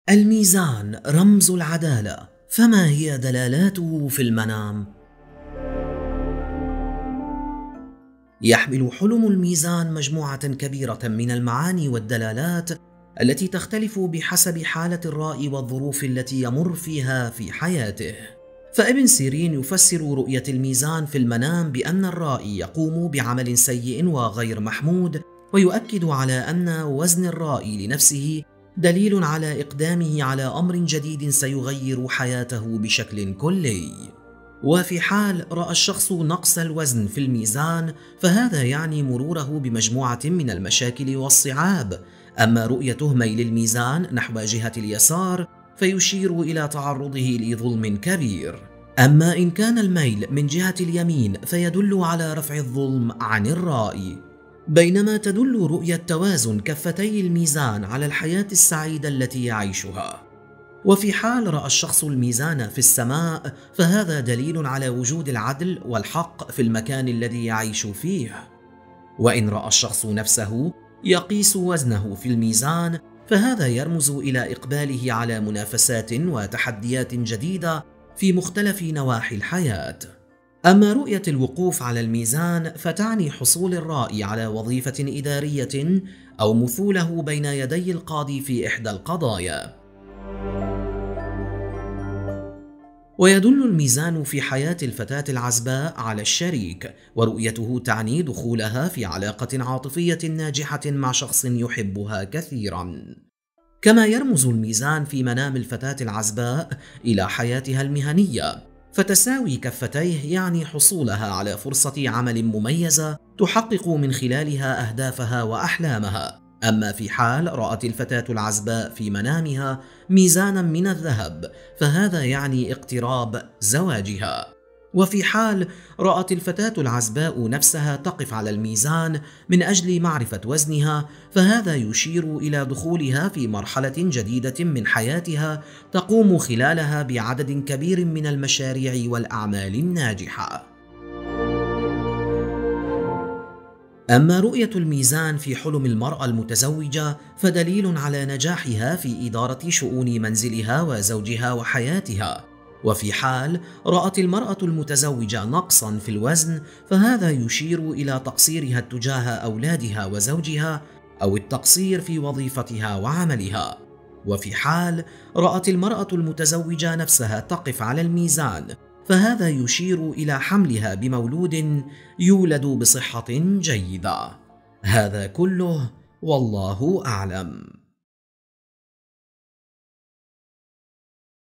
الميزان رمز العدالة، فما هي دلالاته في المنام؟ يحمل حلم الميزان مجموعة كبيرة من المعاني والدلالات التي تختلف بحسب حالة الرائي والظروف التي يمر فيها في حياته. فابن سيرين يفسر رؤية الميزان في المنام بأن الرائي يقوم بعمل سيء وغير محمود، ويؤكد على أن وزن الرائي لنفسه دليل على إقدامه على أمر جديد سيغير حياته بشكل كلي. وفي حال رأى الشخص نقص الوزن في الميزان فهذا يعني مروره بمجموعة من المشاكل والصعاب، أما رؤيته ميل الميزان نحو جهة اليسار فيشير إلى تعرضه لظلم كبير، أما إن كان الميل من جهة اليمين فيدل على رفع الظلم عن الرائي. بينما تدل رؤية توازن كفتي الميزان على الحياة السعيدة التي يعيشها. وفي حال رأى الشخص الميزان في السماء فهذا دليل على وجود العدل والحق في المكان الذي يعيش فيه. وإن رأى الشخص نفسه يقيس وزنه في الميزان فهذا يرمز إلى إقباله على منافسات وتحديات جديدة في مختلف نواحي الحياة. أما رؤية الوقوف على الميزان فتعني حصول الرائي على وظيفة إدارية أو مثوله بين يدي القاضي في إحدى القضايا. ويدل الميزان في حياة الفتاة العزباء على الشريك، ورؤيته تعني دخولها في علاقة عاطفية ناجحة مع شخص يحبها كثيرا. كما يرمز الميزان في منام الفتاة العزباء إلى حياتها المهنية، فتساوي كفتيه يعني حصولها على فرصة عمل مميزة تحقق من خلالها أهدافها وأحلامها. أما في حال رأت الفتاة العزباء في منامها ميزانا من الذهب فهذا يعني اقتراب زواجها. وفي حال رأت الفتاة العزباء نفسها تقف على الميزان من أجل معرفة وزنها فهذا يشير إلى دخولها في مرحلة جديدة من حياتها تقوم خلالها بعدد كبير من المشاريع والأعمال الناجحة. أما رؤية الميزان في حلم المرأة المتزوجة فدليل على نجاحها في إدارة شؤون منزلها وزوجها وحياتها. وفي حال رأت المرأة المتزوجة نقصا في الوزن فهذا يشير إلى تقصيرها تجاه أولادها وزوجها أو التقصير في وظيفتها وعملها. وفي حال رأت المرأة المتزوجة نفسها تقف على الميزان فهذا يشير إلى حملها بمولود يولد بصحة جيدة. هذا كله والله أعلم.